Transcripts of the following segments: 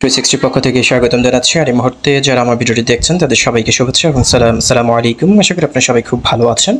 360 পক্ষ থেকে স্বাগতম জানাচ্ছি। আর এই মুহূর্তে যারা আমার ভিডিওটি দেখছেন তাদের সবাইকে শুভেচ্ছা এবং আসসালামু আলাইকুম। আশা করি আপনারা সবাই খুব ভালো আছেন।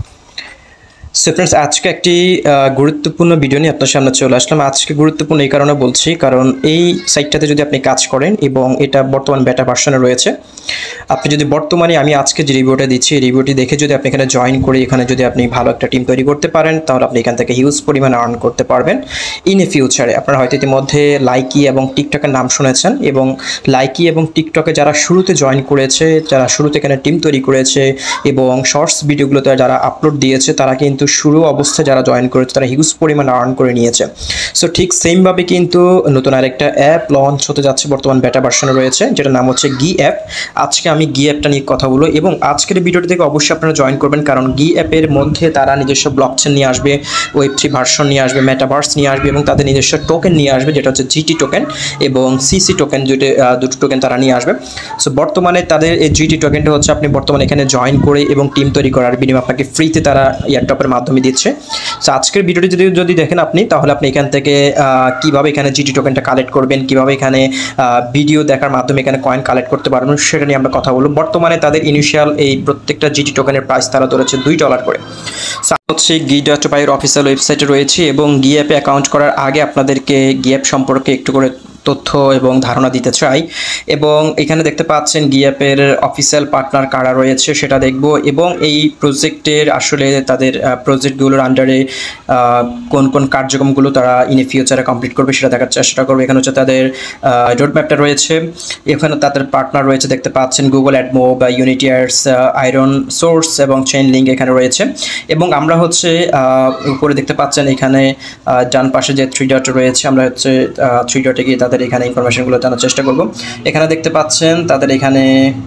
সো ফ্রেন্ডস, আজকে একটি গুরুত্বপূর্ণ ভিডিও নিয়ে আপনার সামনে চলে আসলাম। আজকে গুরুত্বপূর্ণ এই কারণে বলছি, কারণ এই সাইটটাতে যদি আপনি কাজ করেন এবং এটা বর্তমান বেটা ভার্সনে রয়েছে, আপনি যদি বর্তমানে আমি আজকে যে রিভিউটা দিচ্ছি এই রিভিউটি দেখে যদি আপনি এখানে জয়েন করে এখানে যদি আপনি ভালো একটা টিম তৈরি করতে পারেন, তাহলে আপনি এখান থেকে হিউজ পরিমাণে আর্ন করতে পারবেন ইন এ ফিউচারে। আপনারা হয়তো ইতিমধ্যে লাইকি এবং টিকটকের নাম শুনেছেন, এবং লাইকি এবং টিকটকে যারা শুরুতে জয়েন করেছে, যারা শুরুতে এখানে টিম তৈরি করেছে এবং শর্টস ভিডিওগুলোতে যারা আপলোড দিয়েছে, তারা কিন্তু শুরু অবস্থায় যারা জয়েন করেছে তারা হিউজ পরিমাণে আর্ন করে নিয়েছে। সো ঠিক সেমভাবে কিন্তু নতুন আরেকটা অ্যাপ লঞ্চ হতে যাচ্ছে, বর্তমান বেটা ভার্সনে রয়েছে, যেটার নাম হচ্ছে গি অ্যাপ। আজকে আমি গি অ্যাপটা নিয়ে কথা বলবো এবং আজকের ভিডিওটি থেকে অবশ্যই আপনারা জয়েন করবেন, কারণ গি অ্যাপের মধ্যে তারা নিজস্ব ব্লকচেন নিয়ে আসবে, ওয়েব3 ভার্সন নিয়ে আসবে, মেটাভার্স নিয়ে আসবে এবং তাদের নিজস্ব টোকেন নিয়ে আসবে, যেটা হচ্ছে জিটি টোকেন এবং সিসি টোকেন, দুটো টোকেন তারা নিয়ে আসবে। সো বর্তমানে তাদের এই জিটি টোকেনটা হচ্ছে আপনি বর্তমানে এখানে জয়েন করে এবং টিম তৈরি করার বিনিময়ে আপনাকে ফ্রিতে তারা এয়ারড্রপের মাধ্যমে দিচ্ছে। সো আজকের ভিডিওটি যদি দেখেন আপনি, তাহলে আপনি এখান থেকে কীভাবে এখানে জিটি টোকেনটা কালেক্ট করবেন, কীভাবে এখানে ভিডিও দেখার মাধ্যমে এখানে কয়েন কালেক্ট করতে পারবেন, সেটা নিয়ে আমরা কথা বলবো। বর্তমানে তাদের ইনিশিয়াল এই প্রত্যেকটা জিটি টোকেনের প্রাইস তারা ধরেছে $2 করে। সো হচ্ছে গি.পাইয়ের অফিসিয়াল ওয়েবসাইটে রয়েছে এবং গি অ্যাপে অ্যাকাউন্ট করার আগে আপনাদেরকে গি অ্যাপ সম্পর্কে একটু করে তথ্য এবং ধারণা দিতে চাই। এবং এখানে দেখতে পাচ্ছেন গি অ্যাপের অফিসিয়াল পার্টনার কারা রয়েছে সেটা দেখব, এবং এই প্রজেক্টের আসলে তাদের প্রজেক্টগুলোর আন্ডারে কোন কোন কার্যক্রমগুলো তারা ইন এ ফিউচারে কমপ্লিট করবে সেটা দেখার চেষ্টা করবে। এখানে হচ্ছে তাদের রোড ম্যাপটা রয়েছে, এখানে তাদের পার্টনার রয়েছে দেখতে পাচ্ছেন গুগল অ্যাডমো বা ইউনিটি আর্টস, আয়রন সোর্স এবং চেইন লিঙ্ক এখানে রয়েছে। এবং আমরা হচ্ছে উপরে দেখতে পাচ্ছেন এখানে ডান পাশে যে 3 ডট রয়েছে, আমরা হচ্ছে 3 ডটে গিয়ে তাদের এখানে ইনফরমেশনগুলো জানার চেষ্টা করব। এখানে দেখতে পাচ্ছেন তাদের এখানে,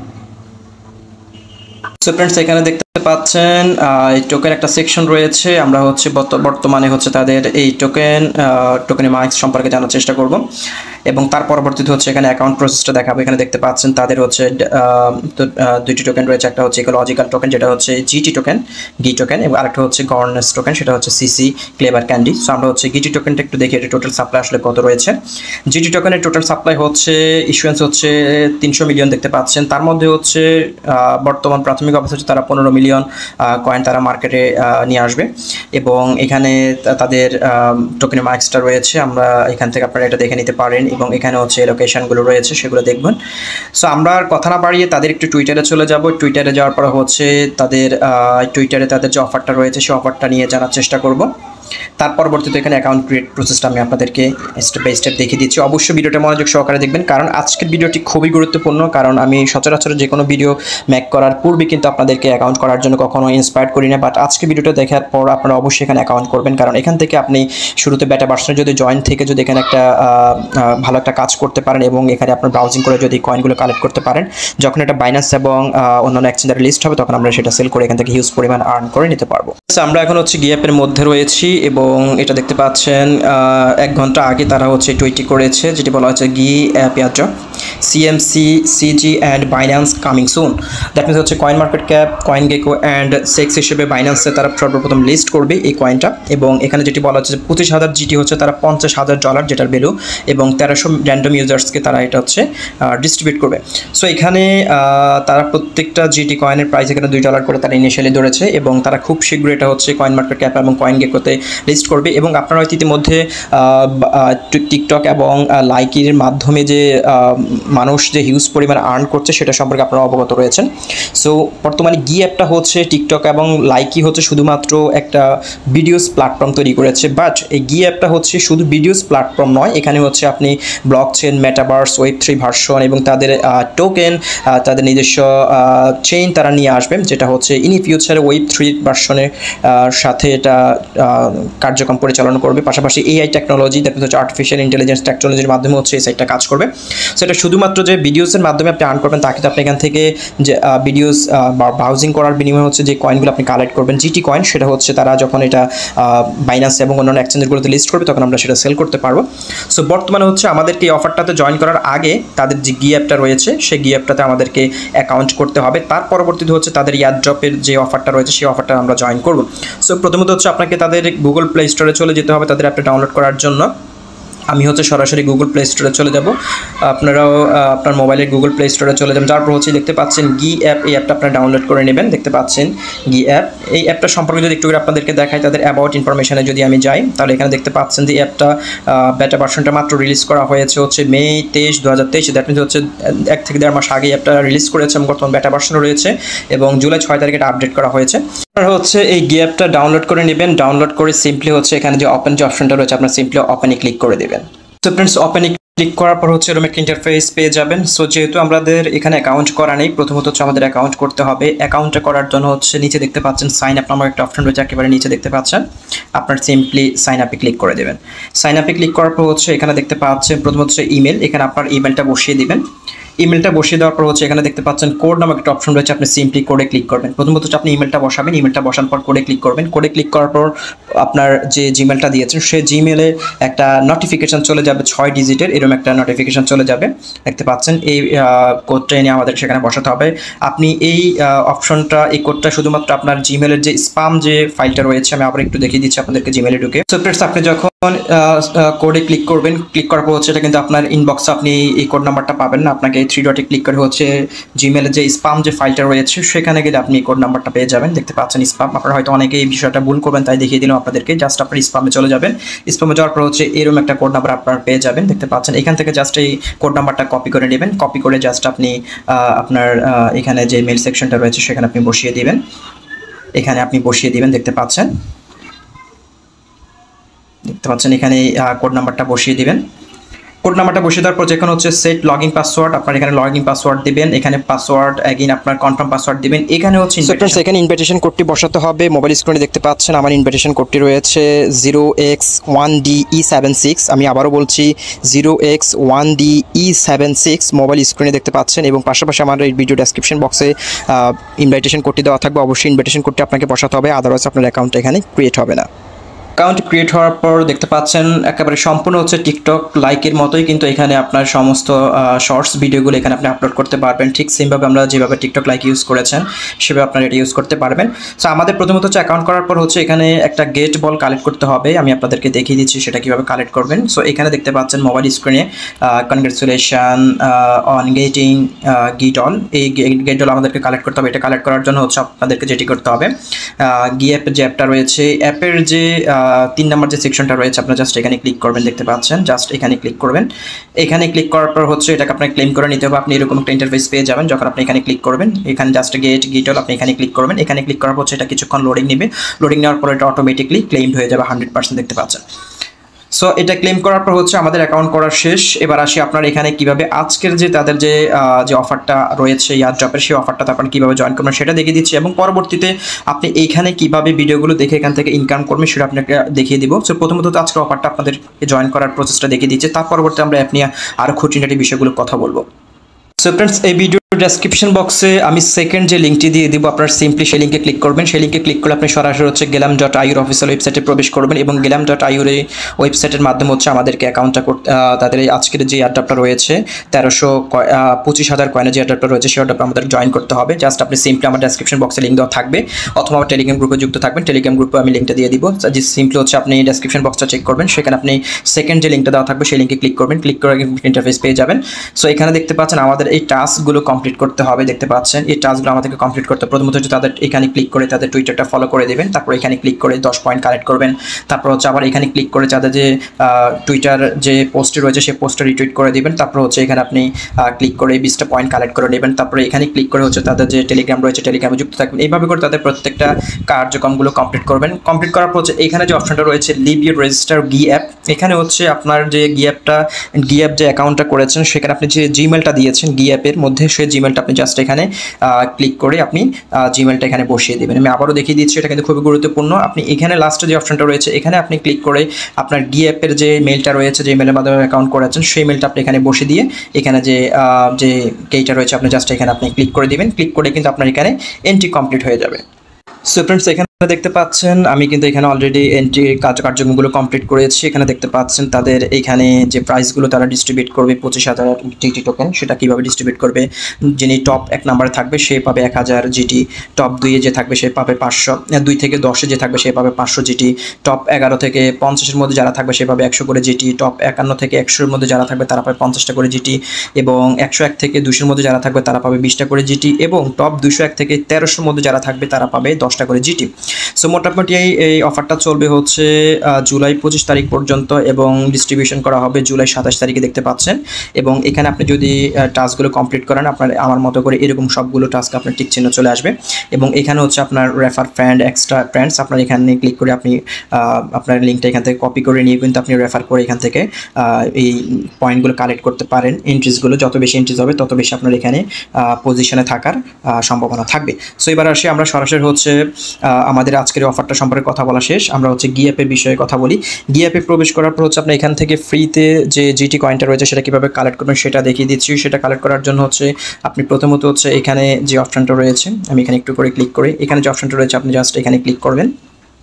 সো ফ্রেন্ডস এখানে দেখতে পাচ্ছেন এই টোকেন একটা সেকশন রয়েছে। আমরা হচ্ছে বর্তমানে হচ্ছে তাদের এই টোকেনের মার্কস সম্পর্কে জানার চেষ্টা করব এবং তার পরবর্তীতে হচ্ছে এখানে অ্যাকাউন্ট প্রসেসটা দেখাবো। এখানে দেখতে পাচ্ছেন তাদের হচ্ছে দুইটি টোকেন রয়েছে, একটা হচ্ছে ইকোলজিক্যাল টোকেন যেটা হচ্ছে জিটি টোকেন, গি টোকেন, এবং আরেকটা হচ্ছে গভর্নেন্স টোকেন সেটা হচ্ছে সিসি ক্লেভার ক্যান্ডি। সো আমরা হচ্ছে জিটি টোকেনটা একটু দেখি, এটা টোটাল সাপ্লাই আসলে কত রয়েছে। জিটি টোকেনের টোটাল সাপ্লাই হচ্ছে ইস্যুয়েন্স হচ্ছে 300 মিলিয়ন দেখতে পাচ্ছেন। তার মধ্যে হচ্ছে বর্তমান প্রাথমিক অবস্থা হচ্ছে তারা 15 মিলিয়ন কয়েন তারা মার্কেটে নিয়ে আসবে এবং এখানে তাদের টোকেনের মার্কসটা রয়েছে। আমরা এখান থেকে আপনারা এটা দেখে নিতে পারেন এবং এখানে হচ্ছে লোকেশনগুলো রয়েছে সেগুলো দেখবেন। সো আমরা আর কথা না বাড়িয়ে তাদের একটু টুইটারে চলে যাব। টুইটারে যাওয়ার পর হচ্ছে তাদের টুইটারে তাদের যে অফারটা রয়েছে সেই অফারটা নিয়ে জানার চেষ্টা করব। তার পরবর্তীতে এখানে অ্যাকাউন্ট ক্রিয়েট প্রসেসটা আমি আপনাদেরকে স্টেপ বাই স্টেপ দেখিয়ে দিচ্ছি। অবশ্যই ভিডিওটা মনোযোগ সহকারে দেখবেন, কারণ আজকের ভিডিওটি খুবই গুরুত্বপূর্ণ। কারণ আমি সচরাচর যে কোনো ভিডিও মেক করার পূর্বে কিন্তু আপনাদেরকে অ্যাকাউন্ট করার জন্য কখনো ইন্সপায়ার করি না, বাট আজকে ভিডিওটা দেখার পর আপনারা অবশ্যই এখানে অ্যাকাউন্ট করবেন, কারণ এখান থেকে আপনি শুরুতে বেটা ভার্সনে যদি জয়েন থেকে যদি এখানে একটা ভালো একটা কাজ করতে পারেন এবং এখানে আপনার ব্রাউজিং করে যদি কয়েনগুলো কালেক্ট করতে পারেন, যখন এটা বাইন্যান্স এবং অন্যান্য এক্সচেঞ্জের লিস্ট হবে তখন আমরা সেটা সেল করে এখান থেকে হিউজ পরিমাণ আর্ন করে নিতে পারবো। আমরা এখন হচ্ছে গি অ্যাপের মধ্যে রয়েছি এবং এটা দেখতে পাচ্ছেন 1 ঘন্টা আগে তারা হচ্ছে টুইটি করেছে, যেটি বলা হচ্ছে গি app airdrop CMC CG and Binance coming soon. That means হচ্ছে coin market cap, coin gecko and CEX হিসেবে বাইন্যান্সে তারা সর্বপ্রথম লিস্ট করবে এই কয়েনটা। এবং এখানে যেটি বলা হচ্ছে 25,000 জিটি হচ্ছে তারা $50,000 যেটার ভ্যালু, এবং 1300 র্যান্ডম ইউজার্সকে তারা এটা হচ্ছে ডিস্ট্রিবিউট করবে। সো এখানে তারা প্রত্যেকটা জিটি কয়েনের প্রাইস এখানে $2 করে তারা ইনিশিয়ালি ধরেছে এবং তারা খুব শীঘ্রই এটা হচ্ছে কয়েন মার্কেট ক্যাপ এবং কয়েন গেকোতে লিস্ট করবে। এবং আপনারা হয়তো ইতিমধ্যে টিকটক এবং লাইকির মাধ্যমে যে মানুষ যে হিউজ পরিমাণ আর্ন করছে সেটা সম্পর্কে আপনারা অবগত রয়েছেন। সো বর্তমানে গি অ্যাপটা হচ্ছে টিকটক এবং লাইকি হচ্ছে শুধুমাত্র একটা ভিডিওস প্ল্যাটফর্ম তৈরি করেছে, বাট এই গি অ্যাপটা হচ্ছে শুধু ভিডিওস প্ল্যাটফর্ম নয়, এখানে হচ্ছে আপনি ব্লকচেন, মেটাভার্স, ওয়েব3 ভার্সন এবং তাদের টোকেন, তাদের নিজস্ব চেইন তারা নিয়ে আসবেন, যেটা হচ্ছে ইন ফিউচারে ওয়েব3 ভার্সনের সাথে এটা কার্যক্রম পরিচালনা করবে। পাশাপাশি এআই টেকনোলজি, দ্যাট হচ্ছে আর্টিফিশিয়াল ইন্টেলিজেন্স টেকনোলজির মাধ্যমে হচ্ছে এই সাইটটা কাজ করবে। সেটা শুধুমাত্র যে ভিডিওসের মাধ্যমে আপনি আর্ন করবেন তা কিন্তু আপনি এখান থেকে যে ভিডিওস ব্রাউজিং করার বিনিময়ে হচ্ছে যে কয়েনগুলো আপনি কালেক্ট করবেন জিটি কয়েন, সেটা হচ্ছে তারা যখন এটা বাইন্যান্স এবং অন্যান্য এক্সচেঞ্জগুলোতে লিস্ট করবে তখন আমরা সেটা সেল করতে পারবো। সো বর্তমানে হচ্ছে আমাদেরকে এই অফারটাতে জয়েন করার আগে তাদের যে গি অ্যাপটা রয়েছে সেই গি অ্যাপটাতে আমাদেরকে অ্যাকাউন্ট করতে হবে। তার পরবর্তীতে হচ্ছে তাদের এয়ারড্রপের যে অফারটা রয়েছে সেই অফারটা আমরা জয়েন করব। সো প্রথমত হচ্ছে আপনাকে তাদের গুগল প্লে স্টোরে চলে যেতে হবে তাদের অ্যাপটা ডাউনলোড করার জন্য। আমি হচ্ছে সরাসরি গুগল প্লে স্টোরে চলে যাব। আপনারাও আপনার মোবাইলের গুগল প্লে স্টোরে চলে যাবেন। তারপর হচ্ছে দেখতে পাচ্ছেন গি অ্যাপ, এই অ্যাপটা আপনারা ডাউনলোড করে নেবেন। দেখতে পাচ্ছেন গি অ্যাপ। এই অ্যাপটা সম্পর্কে যদি একটু করে আপনাদেরকে দেখাই, তাদের অ্যাবাউট ইনফরমেশনে যদি আমি যাই, তাহলে এখানে দেখতে পাচ্ছেন যে অ্যাপটা বেটা ভার্সনটা মাত্র রিলিজ করা হয়েছে হচ্ছে মে 23, 2023। দ্যাট মিনস হচ্ছে 1 থেকে 1.5 মাস আগে অ্যাপটা রিলিজ করেছে এবং বর্তমান বেটা ভার্সনও রয়েছে এবং জুলাই 6 তারিখে এটা আপডেট করা হয়েছে। আপনারা হচ্ছে এই গি অ্যাপটা ডাউনলোড করে নেবেন। ডাউনলোড করে সিম্পলি হচ্ছে এখানে যে ওপেন যে অপশনটা রয়েছে, আপনার সিম্পলি ওপেনে ক্লিক করে দেবেন। সো ফ্রেন্ডস, ওপেনে ক্লিক করার পর হচ্ছে এরকম একটা ইন্টারফেস পেয়ে যাবেন। সো যেহেতু আমাদের এখানে অ্যাকাউন্ট করা নেই, প্রথমত হচ্ছে আমাদের অ্যাকাউন্ট করতে হবে। অ্যাকাউন্টটা করার জন্য হচ্ছে নিচে দেখতে পাচ্ছেন সাইন আপ নামক একটা অপশন রয়েছে, একেবারে নিচে দেখতে পাচ্ছেন। আপনার সিম্পলি সাইন আপে ক্লিক করে দেবেন। সাইন আপে ক্লিক করার পর হচ্ছে এখানে দেখতে পাচ্ছেন প্রথমত হচ্ছে ইমেল, এখানে আপনার ইমেলটা বসিয়ে দিবেন। ইমেলটা বসিয়ে দেওয়ার পর হচ্ছে এখানে দেখতে পাচ্ছেন কোড নামক একটা অপশন রয়েছে, আপনি সিম্পলি কোডে ক্লিক করবেন। প্রথমত হচ্ছে আপনি ইমেলটা বসাবেন, ইমেলটা বসানোর পর কোডে ক্লিক করবেন। কোডে ক্লিক করার পর আপনার যে জিমেলটা দিয়েছেন সেই জিমেলে একটা নোটিফিকেশন চলে যাবে 6 ডিজিটের, এরকম একটা নোটিফিকেশন চলে যাবে। দেখতে পাচ্ছেন এই কোডটা এনে আমাদের সেখানে বসাতে হবে। আপনি এই অপশনটা, এই কোডটা শুধুমাত্র আপনার জিমেলের যে স্পাম যে ফাইলটা রয়েছে, আমি আবার একটু দেখিয়ে দিচ্ছি আপনাদেরকে জিমেলে ঢুকে। সো ফ্রেন্ডস, আপনি যখন কোডে ক্লিক করবেন, ক্লিক করার পর হচ্ছে এটা কিন্তু আপনার ইনবক্সে আপনি এই কোড নাম্বারটা পাবেন না। আপনাকে 3 ডটে ক্লিক করে হচ্ছে জিমেলের যে স্পাম যে ফাইলটা রয়েছে সেখানে গেলে আপনি কোড নাম্বারটা পেয়ে যাবেন। দেখতে পাচ্ছেন স্পাম। আপনারা হয়তো অনেকে এই বিষয়টা ভুল করবেন, তাই দেখিয়ে দিলাম আপনাদেরকে। জাস্ট আপনার স্পামে চলে যাবেন। স্পামে যাওয়ার পর হচ্ছে এরকম একটা কোড নাম্বার আপনারা পেয়ে যাবেন। দেখতে পাচ্ছেন এখান থেকে জাস্ট এই কোড নাম্বারটা কপি করে নেবেন। কপি করে জাস্ট আপনি আপনার এখানে যে মেল সেকশনটা রয়েছে সেখানে আপনি বসিয়ে দিবেন। এখানে আপনি বসিয়ে দিবেন। দেখতে পাচ্ছেন এখানে কোড নাম্বারটা বসিয়ে দিবেন। কোড নাম্বারটা বসিয়ে দেওয়ার পর যেখানে হচ্ছে সেট লগইন পাসওয়ার্ড, আপনার এখানে লগইন পাসওয়ার্ড দিবেন। এখানে পাসওয়ার্ড এগেইন আপনার কনফার্ম পাসওয়ার্ড দিবেন। এখানে হচ্ছে এখানে ইনভিটেশন কোডটি বসাতে হবে। মোবাইল স্ক্রিনে দেখতে পাচ্ছেন আমার ইনভিটেশন কোডটি রয়েছে 0x1DE76। আমি আবারও বলছি 0x1DE76 মোবাইল স্ক্রিনে দেখতে পাচ্ছেন এবং পাশাপাশি আমার এই ভিডিও ডেসক্রিপশন বক্সে ইনভিটেশন কোডটি দেওয়া থাকবে। অবশ্যই ইনভিটেশন কোডটি আপনাকে বসাতে হবে, আদারওয়াইজ আপনার অ্যাকাউন্টটা এখানে ক্রিয়েট হবে না। অ্যাকাউন্ট ক্রিয়েট হওয়ার পর দেখতে পাচ্ছেন একেবারে সম্পূর্ণ হচ্ছে টিকটক লাইকের মতোই কিন্তু এখানে আপনার সমস্ত শর্টস ভিডিওগুলো এখানে আপনি আপলোড করতে পারবেন। ঠিক সেমভাবে আমরা যেভাবে টিকটক লাইক ইউজ করেছেন সেভাবে আপনারা এটা ইউজ করতে পারবেন। সো আমাদের প্রথমত হচ্ছে অ্যাকাউন্ট করার পর হচ্ছে এখানে একটা গেট বল কালেক্ট করতে হবে। আমি আপনাদেরকে দেখিয়ে দিচ্ছি সেটা কীভাবে কালেক্ট করবেন। সো এখানে দেখতে পাচ্ছেন মোবাইল স্ক্রিনে congratulation on getting get all, এই গেট অল আমাদেরকে কালেক্ট করতে হবে। এটা কালেক্ট করার জন্য হচ্ছে আপনাদেরকে যেটি করতে হবে, গি অ্যাপের যে অ্যাপটা রয়েছে, অ্যাপের যে 3 নম্বর যে সেকশনটা রয়েছে আপনারা জাস্ট এখানে ক্লিক করবেন। দেখতে পাচ্ছেন জাস্ট এখানে ক্লিক করবেন। এখানে ক্লিক করার পর হচ্ছে এটাকে আপনাকে ক্লেম করে নিতে হবে। আপনি এরকম একটা ইন্টারফেস পেয়ে যাবেন যখন আপনি এখানে ক্লিক করবেন। এখানে জাস্ট গিট অল আপনি এখানে ক্লিক করবেন। এখানে ক্লিক করার পর এটা কিছুক্ষণ লোডিং নেবে। লোডিং নেওয়ার পর এটা অটোমেটিকলি ক্লেমড হয়ে যাবে 100%। দেখতে পাচ্ছেন। সো এটা ক্লেম করার পর হচ্ছে আমাদের অ্যাকাউন্ট করা শেষ। এবার আসি আপনার এখানে কিভাবে আজকের যে তাদের যে অফারটা রয়েছে এয়ারড্রপের, সেই অফারটা আপনারা কীভাবে জয়েন করবেন সেটা দেখিয়ে দিচ্ছি এবং পরবর্তীতে আপনি এইখানে কীভাবে ভিডিওগুলো দেখে এখান থেকে ইনকাম করবেন সেটা আপনাকে দেখিয়ে দিব। সো প্রথমত আজকের অফারটা আপনাদেরকে জয়েন করার প্রসেসটা দেখিয়ে দিচ্ছি, তার পরবর্তী আমরা অ্যাপ নিয়ে আরও খুঁটিনাটি বিষয়গুলো কথা বলবো। সো ফ্রেন্ডস, এই ভিডিও ডেসক্রিপশন বক্সে আমি সেকেন্ড যে লিঙ্কটি দিয়ে দিব, আপনারা সিম্পলি সেই লিঙ্কে ক্লিক করবেন। সেই লিঙ্কে ক্লিক করলে আপনি সরাসরি হচ্ছে glam.iur অফিসিয়াল ওয়েবসাইটে প্রবেশ করবেন এবং glam.iur এই ওয়েবসাইটের মাধ্যমে হচ্ছে আমাদেরকে অ্যাকাউন্টটা করতে, তাদের আজকের যে এয়ারড্রপটা রয়েছে 1325,000 কয়েনের যে এয়ারড্রপটা রয়েছে সেই এয়ারড্রপটা আমাদের জয়েন করতে হবে। জাস্ট আপনি সিম্পলি আমার ডেসক্রিপশন বক্সে লিঙ্ক দেওয়া থাকবে অথবা আমার টেলিগ্রাম গ্রুপে যুক্ত থাকবেন। টেলিগ্রাম গ্রুপে আমি লিঙ্কটা দিয়ে দিব। যে সিম্পলি হচ্ছে আপনি ডেসক্রিপশন বক্সটা চেক করবেন, সেখানে আপনি সেকেন্ড যে লিঙ্কটা দেওয়া থাকবে সেই লিঙ্কে ক্লিক করবেন। ক্লিক করে ইন্টারফেস পেয়ে যাবেন। সো এখানে দেখতে পাচ্ছেন আমাদের এই টাস্কগুলো কমপ্লিট করতে হবে। দেখতে পাচ্ছেন এই টাস্কগুলো আমাদেরকে কমপ্লিট করতে প্রথমত হচ্ছে তাদের এখানে ক্লিক করে তাদের টুইটারটা ফলো করে দেবেন। তারপর এখানে ক্লিক করে 10 পয়েন্ট কালেক্ট করবেন। তারপর হচ্ছে আবার এখানে ক্লিক করে তাদের যে টুইটার যে পোস্টে রয়েছে সেই পোস্টটা রিটুইট করে দেবেন। তারপর হচ্ছে এখানে আপনি ক্লিক করে 20টা পয়েন্ট কালেক্ট করে নেবেন। তারপরে এখানে ক্লিক করে হচ্ছে তাদের যে টেলিগ্রাম রয়েছে টেলিগ্রামে যুক্ত থাকবেন। এইভাবে করে তাদের প্রত্যেকটা কার্যক্রমগুলো কমপ্লিট করবেন। কমপ্লিট করার পর হচ্ছে এখানে যে অপশনটা রয়েছে লিভ ইউর রেজিস্টার গি অ্যাপ, এখানে হচ্ছে আপনার যে গি অ্যাপ যে অ্যাকাউন্টটা করেছেন সেখানে আপনি যে জিমেলটা দিয়েছেন গি অ্যাপের মধ্যে সেই জিমেলটা আপনি জাস্ট এখানে ক্লিক করে আপনি জিমেলটা এখানে বসিয়ে দেবেন। আমি আবারও দেখিয়ে দিচ্ছি, এটা কিন্তু খুবই গুরুত্বপূর্ণ। আপনি এখানে লাস্টে যে অপশনটা রয়েছে এখানে আপনি ক্লিক করে আপনার গি অ্যাপের যে মেলটা রয়েছে, যে মেলের মাধ্যমে অ্যাকাউন্ট করেছেন সেই মেলটা আপনি এখানে বসে দিয়ে এখানে যে কেইটা রয়েছে আপনি জাস্ট এখানে আপনি ক্লিক করে দিবেন। ক্লিক করে কিন্তু আপনার এখানে এন্ট্রি কমপ্লিট হয়ে যাবে। সো ফ্রেন্ডস, এখানে দেখতে পাচ্ছেন আমি কিন্তু এখানে অলরেডি এন্ট্রি কার্যক্রমগুলো কমপ্লিট করেছি। এখানে দেখতে পাচ্ছেন তাদের এইখানে যে প্রাইসগুলো তারা ডিস্ট্রিবিউট করবে 25,000 জিটি টোকেন, সেটা কিভাবে ডিস্ট্রিবিউট করবে। যিনি টপ 1 নম্বরে থাকবে সে পাবে 1000 জিটি, টপ 2 এ যে থাকবে সে পাবে 500, 2 থেকে 10 এ যে থাকবে সে পাবে 500 জিটি, টপ 11 থেকে 50 এর মধ্যে যারা থাকবে সে পাবে 100 করে জিটি, টপ 51 থেকে 100 এর মধ্যে যারা থাকবে তারা পাবে 50টা করে জিটি, এবং 101 থেকে 200 এর মধ্যে যারা থাকবে তারা পাবে 20টা করে জিটি, এবং টপ 201 থেকে 1300 এর মধ্যে যারা থাকবে তারা পাবে 10টা করে জিটি। সো মোটামুটি এই অফারটা চলবে হচ্ছে জুলাই 25 তারিখ পর্যন্ত, এবং ডিস্ট্রিবিউশন করা হবে জুলাই 27 তারিখে দেখতে পাচ্ছেন। এবং এখানে আপনি যদি টাস্কগুলো কমপ্লিট করেন আপনার আমার মতো করে এরকম সবগুলো টাস্ক আপনার টিক চিহ্ন চলে আসবে। এবং এখানে হচ্ছে আপনার রেফার ফ্রেন্ড, এক্সট্রা ফ্রেন্ডস, আপনার এখানে ক্লিক করে আপনি আপনার লিঙ্কটা এখান থেকে কপি করে নিয়ে কিন্তু আপনি রেফার করে এখান থেকে এই পয়েন্টগুলো কালেক্ট করতে পারেন। এন্ট্রিজগুলো যত বেশি এন্ট্রিজ হবে তত বেশি আপনার এখানে পজিশনে থাকার সম্ভাবনা থাকবে। সো এবার আসি আমরা সরাসরি হচ্ছে আমাদের আজকের অফারটা সম্পর্কে কথা বলা শেষ, আমরা হচ্ছে গিয়াপের বিষয়ে কথা বলি। গিয়াপে প্রবেশ করার পর হচ্ছে আপনি এখান থেকে ফ্রিতে যে জিটি কয়েনটা রয়েছে সেটা কীভাবে কালেক্ট করবেন সেটা দেখিয়ে দিচ্ছি। সেটা কালেক্ট করার জন্য হচ্ছে আপনি প্রথমত হচ্ছে এখানে যে অপশানটা রয়েছে, আমি এখানে একটু করে ক্লিক করি, এখানে যে অপশানটা রয়েছে আপনি জাস্ট এখানে ক্লিক করবেন।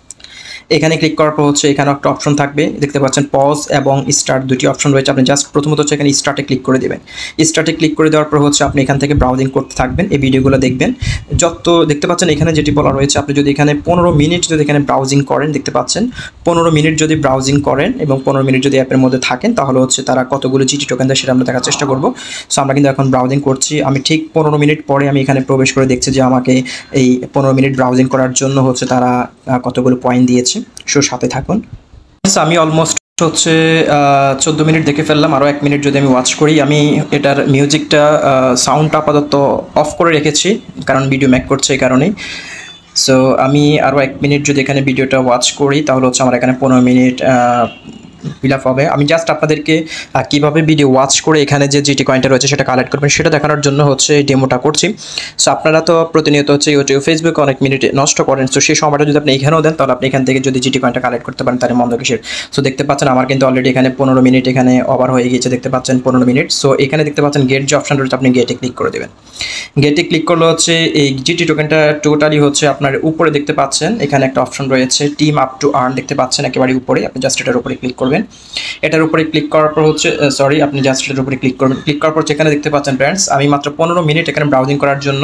এখানে ক্লিক করার পর হচ্ছে এখানে একটা অপশন থাকবে, দেখতে পাচ্ছেন পজ এবং স্টার্ট, দুটি অপশন রয়েছে। আপনি জাস্ট প্রথমত হচ্ছে এখানে স্টার্টে ক্লিক করে দেবেন। স্টার্টে ক্লিক করে দেওয়ার পর হচ্ছে আপনি এখান থেকে ব্রাউজিং করতে থাকবেন, এই ভিডিওগুলো দেখবেন। যত দেখতে পাচ্ছেন এখানে যেটি বলা রয়েছে, আপনি যদি এখানে 15 মিনিট যদি এখানে ব্রাউজিং করেন, দেখতে পাচ্ছেন 15 মিনিট যদি ব্রাউজিং করেন এবং 15 মিনিট যদি অ্যাপের মধ্যে থাকেন তাহলে হচ্ছে তারা কতগুলো জিটি টোকেন দেয় সেটা আমরা দেখার চেষ্টা করব। সো আমরা কিন্তু এখন ব্রাউজিং করছি, আমি ঠিক 15 মিনিট পরে আমি এখানে প্রবেশ করে দেখছি যে আমাকে এই 15 মিনিট ব্রাউজিং করার জন্য হচ্ছে তারা কতগুলো পয়েন্ট দিয়েছে। সো সাথে থাকুন। আমি অলমোস্ট হচ্ছে 14 মিনিট দেখে ফেললাম। আরও 1 মিনিট যদি আমি ওয়াচ করি, আমি এটার মিউজিকটা সাউন্ডটা আপাতত অফ করে রেখেছি কারণ ভিডিও ম্যাক করছে এই কারণেই। সো আমি আরও 1 মিনিট যদি এখানে ভিডিওটা ওয়াচ করি তাহলে হচ্ছে আমার এখানে 15 মিনিট ফিল আপ হবে। আমি জাস্ট আপনাদেরকে কীভাবে ভিডিও ওয়াচ করে এখানে যে জিটি কয়েনটা রয়েছে সেটা কালেক্ট করবেন সেটা দেখানোর জন্য হচ্ছে এই ডেমোটা করছি। সো আপনারা তো প্রতিনিয়ত হচ্ছে ইউটিউব, ফেসবুকে অনেক মিনিট নষ্ট করেন। সো সেই সময়টা যদি আপনি এখানেও দেন তাহলে আপনি এখান থেকে যদি জিটি কয়েনটা কালেক্ট করতে পারেন তাহলে মন্দ কিসের। সো দেখতে পাচ্ছেন আমার কিন্তু অলরেডি এখানে 15 মিনিট এখানে ওভার হয়ে গিয়েছে, দেখতে পাচ্ছেন 15 মিনিট। সো এখানে দেখতে পাচ্ছেন গেট যে অপশন রয়েছে, আপনি গেটে ক্লিক করে দেবেন। গেটে ক্লিক করলে হচ্ছে এই জিটি টোকেনটা টোটালি হচ্ছে আপনার উপরে দেখতে পাচ্ছেন এখানে একটা অপশন রয়েছে টিম আপ টু আর্ন, দেখতে পাচ্ছেন একেবারে উপরে। আপনি জাস্ট এটার উপরে ক্লিক করবেন। এটার উপরে ক্লিক করার পর হচ্ছে আপনি জাস্ট এটার উপরে ক্লিক করবেন। ক্লিক করার পর যেখানে দেখতে পাচ্ছেন ফ্রেন্ডস, আমি মাত্র 15 মিনিট এখানে ব্রাউজিং করার জন্য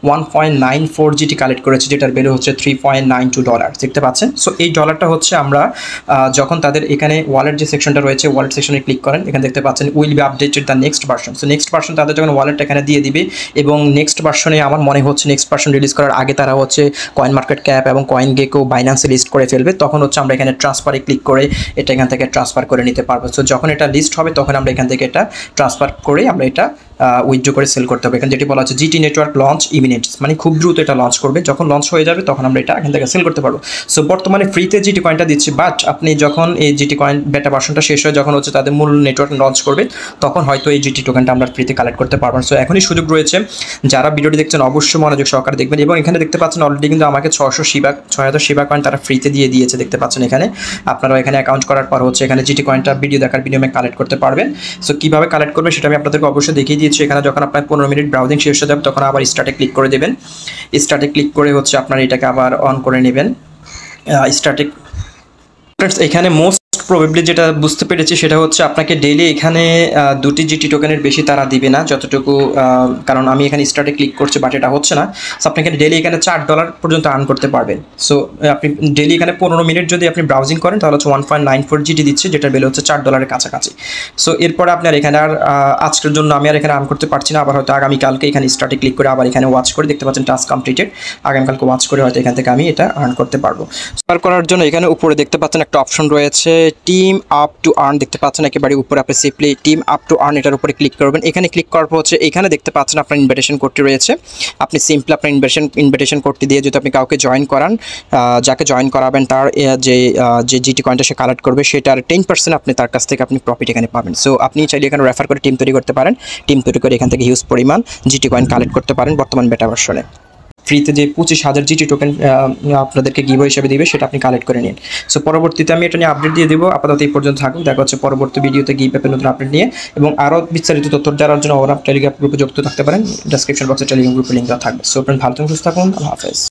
1.94 জিটি কালেক্ট করেছি, যেটার ভ্যালু হচ্ছে $3.92 দেখতে পাচ্ছেন। সো এই ডলারটা হচ্ছে আমরা যখন তাদের এখানে ওয়ালেট যে সেকশনটা রয়েছে, ওয়ালেট সেকশনে ক্লিক করেন, এখানে দেখতে পাচ্ছেন will be updated the next version. So next version তাদের যখন ওয়ালেটটা এখানে দিয়ে দিবে, এবং নেক্সট ভার্সনে আমার মনে হচ্ছে নেক্সট ভার্সন রিলিজ করার আগে তারা হচ্ছে কয়েন মার্কেট ক্যাপ এবং কয়েন গেকো বাইন্যান্সে লিস্ট করে ফেলবে, তখন হচ্ছে আমরা এখানে ট্রান্সফারে ক্লিক করে এটা এখান থেকে ট্রান্সফার করে নিতে পারবো। সো যখন এটা লিস্ট হবে তখন আমরা এখান থেকে এটা ট্রান্সফার করে আমরা এটা উইথড্র করে সেল করতে হবে। এখানে যেটি বলা হচ্ছে জিটি নেটওয়ার্ক লঞ্চ ইমিনেট, মানে খুব দ্রুত এটা লঞ্চ করবে। যখন লঞ্চ হয়ে যাবে তখন আমরা এটা এখান থেকে সেল করতে পারবো। সো বর্তমানে ফ্রিতে জিটি কয়েনটা দিচ্ছি, বাট আপনি যখন এই জিটি কয়েন বেটা ভার্সনটা শেষ হয়ে যখন হচ্ছে তাদের মূল নেটওয়ার্ক লঞ্চ করবে তখন হয়তো এই জিটি টোকেনটা আমরা ফ্রিতে কালেক্ট করতে পারবো। সো এখনই সুযোগ রয়েছে, যারা ভিডিওটি দেখছেন অবশ্যই মনোযোগ সহকারে দেখবেন। এবং এখানে দেখতে পাচ্ছেন অলরেডি কিন্তু আমাকে 6000 শিবা কয়েন তারা ফ্রিতে দিয়ে দিয়েছে, দেখতে পাচ্ছেন এখানে। আপনারা এখানে অ্যাকাউন্ট করার পর হচ্ছে এখানে জিটি কয়েনটা ভিডিও দেখার বিনিময়ে কালেক্ট করতে পারবেন। সো কীভাবে কালেক্ট করবে সেটা আমি আপনাদেরকে অবশ্যই দেখিয়ে দিয়েছি। এখানে যখন আপনার 15 মিনিট ব্রাউজিং শেষ হয়ে যাবে তখন আবার স্টার্টে ক্লিক করে দেবেন। স্টার্টে ক্লিক করে হচ্ছে আপনারা এটাকে আবার অন করে নেবেন। স্টার্টে এখানে মোস্ট প্রবাবলি যেটা বুঝতে পেরেছি সেটা হচ্ছে আপনাকে ডেইলি এখানে 2টি জিটি টোকেনের বেশি তারা দিবে না যতটুকু, কারণ আমি এখানে স্টার্টে ক্লিক করছি বাট এটা হচ্ছে না। সো আপনি এখানে ডেইলি এখানে $4 পর্যন্ত আর্ন করতে পারবেন। সো আপনি ডেইলি এখানে 15 মিনিট যদি আপনি ব্রাউজিং করেন তাহলে হচ্ছে 1.94 জিটি দিচ্ছে, যেটার ভ্যালু হচ্ছে $4 কাছাকাছি। সো এরপরে আপনার এখানে আর আজকের জন্য আমি আর এখানে আর্ন করতে পারছি না, আবার হয়তো আগামীকালকে এখানে স্টার্টে ক্লিক করে আবার এখানে ওয়াচ করে দেখতে পাচ্ছেন টাস্ক কমপ্লিটেড, আগামীকালকে ওয়াচ করে হয়তো এখান থেকে আমি এটা আর্ন করতে পারবো। স্টার্ট করার জন্য এখানে উপরে দেখতে পাচ্ছেন একটা অপশন রয়েছে টিম আপ টু আর্ন, দেখতে পাচ্ছেন একেবারে উপরে। আপনি simply team up to earn এটার উপরে ক্লিক করবেন। এখানে ক্লিক করার পর হচ্ছে এখানে দেখতে পাচ্ছেন আপনার ইনভিটেশন কোডটি রয়েছে। আপনি সিম্পলি আপনার ইনভিটেশন কোডটি দিয়ে যদি আপনি কাউকে জয়েন করান, যাকে জয়েন করাবেন তার যে জিটি কয়েনটা সে কালেক্ট করবে সেটার 10% আপনি তার কাছ থেকে আপনি প্রফিট এখানে পাবেন। সো আপনি চাইলে এখানে রেফার করে টিম তৈরি করতে পারেন। টিম তৈরি করে এখান থেকে হিউজ পরিমাণ জিটি কয়েন কালেক্ট করতে পারেন বর্তমান বেটা ভার্সনে। ফ্রিতে যে 25,000 জিটি টোকেন আপনাদেরকে গিভওয়ে হিসেবে দিবে সেটা আপনি কালেক্ট করে নিন। সো পরবর্তীতে আমি এটা নিয়ে আপডেট দিয়ে দেবো। আপাতত এই পর্যন্ত থাকুন, দেখা হচ্ছে পরবর্তী ভিডিওতে গিভওয়ে নতুন আপডেট নিয়ে। এবং আরও বিস্তারিত তথ্য জানার জন্য ওরা টেলিগ্রাম গ্রুপে যুক্ত থাকতে পারেন, ডেসক্রিপশন বক্সে টেলিগ্রাম গ্রুপের লিঙ্ক দেওয়া থাকবে। সো আপনারা ভালো থাকুন, সুস্থ থাকুন, আল্লাহ হাফেজ।